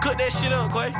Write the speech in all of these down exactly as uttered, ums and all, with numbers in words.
Cook that shit up, Quay.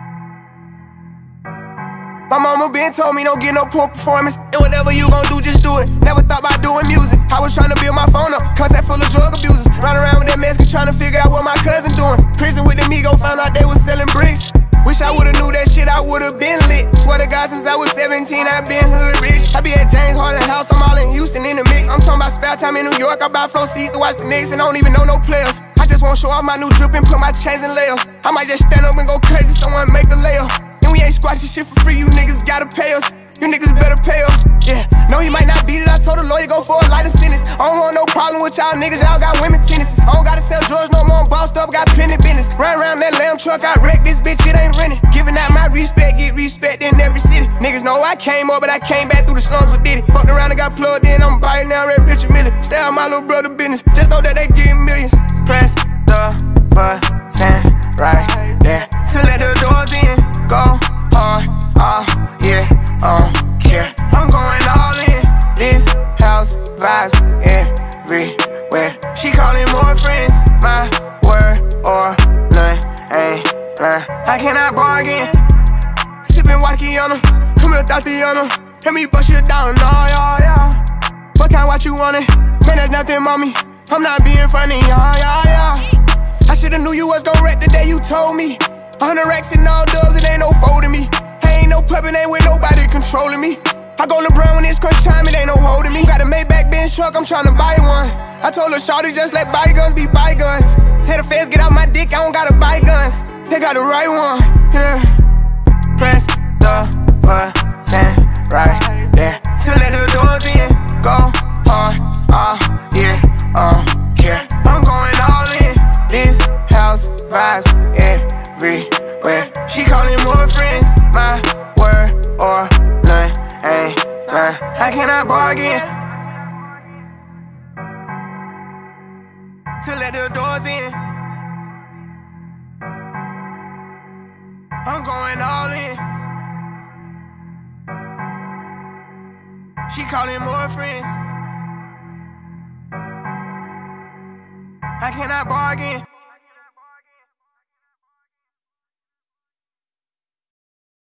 My mama been told me don't get no poor performance, and whatever you gon' do, just do it. Never thought about doing music. I was tryna build my phone up, contact full of drug abusers. Run around with that mask, tryna figure out what my cousin doing. Prison with the Migo, found out they was selling bricks. Wish I would've knew that shit, I would've been lit. Swear to God, since I was seventeen, I been hood rich. I be at James Harden house, I'm all in Houston in the mix. I'm talking about spare time in New York, I buy flow seats to watch the Knicks and don't even know no players. I just wanna show off my new drip and put my chains in layers. I might just stand up and go crazy, someone make a layup. And we ain't squashing shit for free, you niggas gotta pay us. You niggas better pay up, yeah. No, he might not beat it, I told the lawyer go for a lighter sentence. I don't want no problem with y'all niggas, y'all got women tendencies. I don't gotta sell drugs no more, I'm bossed up, got plenty business. Run around that lamb truck, I wrecked this bitch, it ain't renting. Giving out my respect, get respect in every city. Niggas know I came up, but I came back through the slums with Diddy. Fucked around and got plugged in, I'm biting now, Red Richard Miller. Stay out my little brother business, just know that they getting millions. Press the button right there to let the doors in, go hard, oh yeah, I don't care. I'm going all in, this house vibes everywhere. She calling more friends, my word or none, ain't lying. I cannot bargain, sippin' Wacky on her, come here Tatiana, help me bust you down, oh yeah, yeah. What kind what you wanted? Man, there's nothing, mommy, I'm not being funny, yeah, yeah, yeah. I should've knew you was gon' wreck the day you told me. A hundred racks and all dubs, it ain't no folding me. I ain't no puppet, ain't with nobody controlling me. I go LeBron when it's crunch time, it ain't no holding me. Got a Maybach Benz truck, I'm tryna buy one. I told her, shawty, just let bygones be bygones. Tell the feds, get out my dick, I don't gotta buy guns. They got the right one, yeah. Press the button right there to let the doors in, go hard, oh yeah, I don't care. I'm going all in, this house vibes everywhere. She calling more friends, my word or none, ain't lying. I cannot bargain to let the doors in. I'm going all in. She calling more friends. I cannot bargain.